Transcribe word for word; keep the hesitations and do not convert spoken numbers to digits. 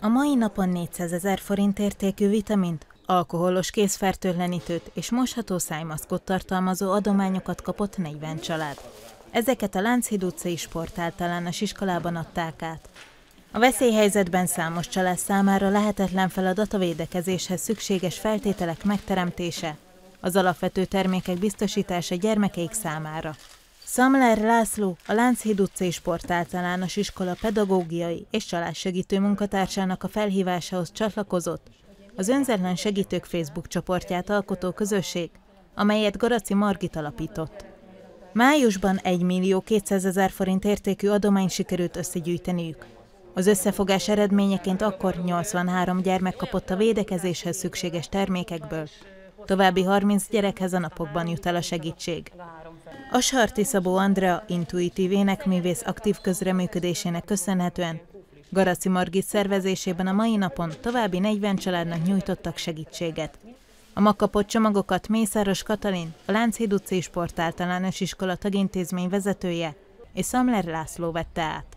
A mai napon négyszázezer forint értékű vitamint, alkoholos kézfertőtlenítőt és mosható szájmaszkot tartalmazó adományokat kapott negyven család. Ezeket a Lánchíd utcai sportáltalános iskolában adták át. A veszélyhelyzetben számos család számára lehetetlen feladat a védekezéshez szükséges feltételek megteremtése, az alapvető termékek biztosítása gyermekeik számára. Szamler László, a Lánchíd utcai sportáltalános iskola pedagógiai és családsegítő munkatársának a felhívásához csatlakozott az Önzetlen Segítők Facebook csoportját alkotó közösség, amelyet Garaci Margit alapított. Májusban egymillió kétszázezer forint értékű adományt sikerült összegyűjteniük. Az összefogás eredményeként akkor nyolcvanhárom gyermek kapott a védekezéshez szükséges termékekből. További harminc gyerekhez a napokban jut el a segítség. A Sarti Szabó Andrea intuitív énekművész aktív közreműködésének köszönhetően Garaci Margit szervezésében a mai napon további negyven családnak nyújtottak segítséget. A megkapott csomagokat Mészáros Katalin, a Lánchíd utcai sportáltalános iskola tagintézmény vezetője és Szamler László vette át.